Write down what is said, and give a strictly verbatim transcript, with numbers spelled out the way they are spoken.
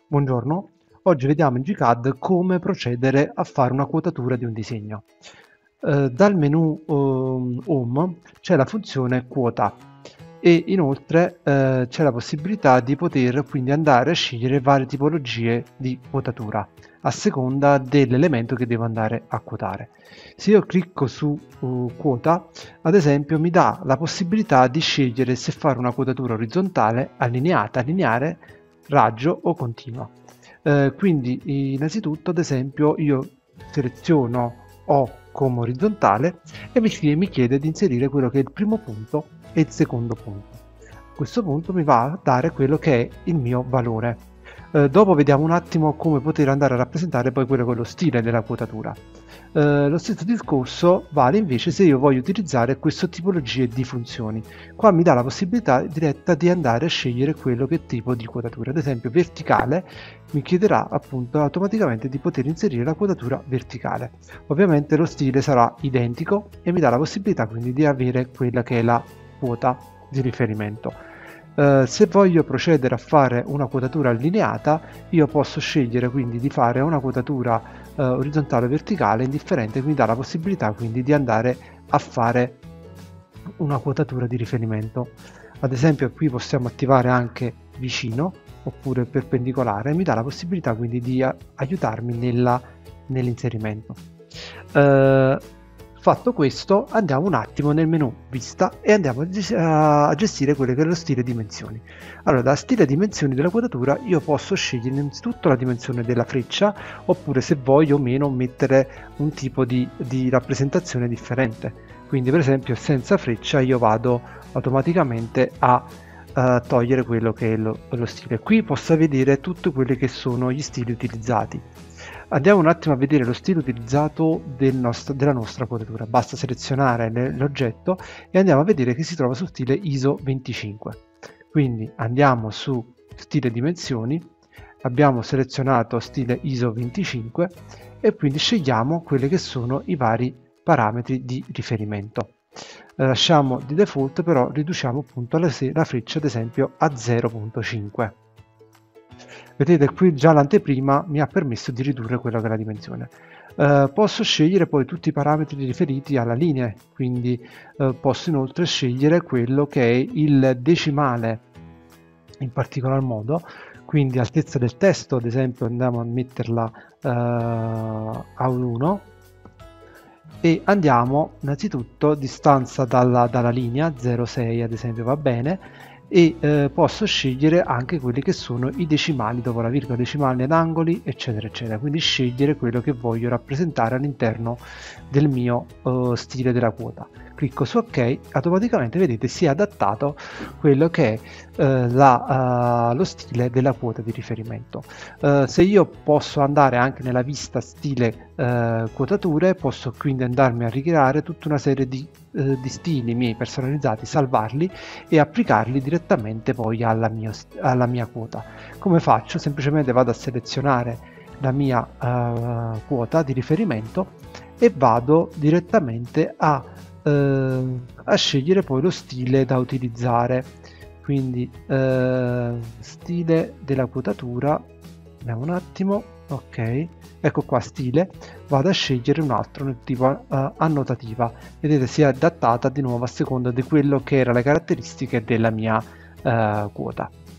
Buongiorno, oggi vediamo in G C A D come procedere a fare una quotatura di un disegno. Eh, dal menu ehm, Home c'è la funzione quota e inoltre eh, c'è la possibilità di poter quindi andare a scegliere varie tipologie di quotatura a seconda dell'elemento che devo andare a quotare. Se io clicco su uh, quota, ad esempio mi dà la possibilità di scegliere se fare una quotatura orizzontale, allineata, lineare, raggio o continua. Eh, quindi innanzitutto, ad esempio, io seleziono O come orizzontale e mi chiede, mi chiede di inserire quello che è il primo punto e il secondo punto. A questo punto mi va a dare quello che è il mio valore. Eh, dopo vediamo un attimo come poter andare a rappresentare poi quello che è lo stile della quotatura. Eh, lo stesso discorso vale invece se io voglio utilizzare questa tipologia di funzioni. Qua mi dà la possibilità diretta di andare a scegliere quello che è tipo di quotatura. Ad esempio verticale mi chiederà appunto automaticamente di poter inserire la quotatura verticale. Ovviamente lo stile sarà identico e mi dà la possibilità quindi di avere quella che è la quota di riferimento. Uh, se voglio procedere a fare una quotatura allineata, io posso scegliere quindi di fare una quotatura uh, orizzontale o verticale indifferente, mi dà la possibilità quindi di andare a fare una quotatura di riferimento. Ad esempio qui possiamo attivare anche vicino oppure perpendicolare, mi dà la possibilità quindi di aiutarmi nella, nell'inserimento. Uh, Fatto questo, andiamo un attimo nel menu vista e andiamo a gestire quello che è lo stile dimensioni. Allora, da stile dimensioni della quadratura io posso scegliere innanzitutto la dimensione della freccia, oppure se voglio o meno mettere un tipo di, di rappresentazione differente. Quindi per esempio senza freccia io vado automaticamente a uh, togliere quello che è lo, lo stile. Qui posso vedere tutti quelli che sono gli stili utilizzati. Andiamo un attimo a vedere lo stile utilizzato del nostro, della nostra quadratura. Basta selezionare l'oggetto e andiamo a vedere che si trova su stile I S O venticinque. Quindi andiamo su stile dimensioni, abbiamo selezionato stile I S O venticinque e quindi scegliamo quelli che sono i vari parametri di riferimento. Lasciamo di default, però riduciamo appunto la, la freccia ad esempio a zero virgola cinque. Vedete qui già l'anteprima mi ha permesso di ridurre quella che è la dimensione. Uh, posso scegliere poi tutti i parametri riferiti alla linea, quindi uh, posso inoltre scegliere quello che è il decimale in particolar modo, quindi altezza del testo, ad esempio andiamo a metterla uh, a uno e andiamo innanzitutto distanza dalla, dalla linea zero virgola sei ad esempio va bene, e eh, posso scegliere anche quelli che sono i decimali dopo la virgola, decimali ad angoli eccetera eccetera, quindi scegliere quello che voglio rappresentare all'interno del mio uh, stile della quota. Clicco su ok, automaticamente vedete si è adattato quello che è uh, la, uh, lo stile della quota di riferimento. Uh, se io posso andare anche nella vista stile uh, quotature, posso quindi andarmi a ricreare tutta una serie di, uh, di stili miei personalizzati, salvarli e applicarli direttamente poi alla mia, alla mia quota. Come faccio? Semplicemente vado a selezionare la mia uh, quota di riferimento e vado direttamente a, uh, a scegliere poi lo stile da utilizzare. Quindi uh, stile della quotatura, vediamo un attimo, ok, ecco qua stile, vado a scegliere un altro nel tipo uh, annotativa. Vedete si è adattata di nuovo a seconda di quello che erano le caratteristiche della mia uh, quota.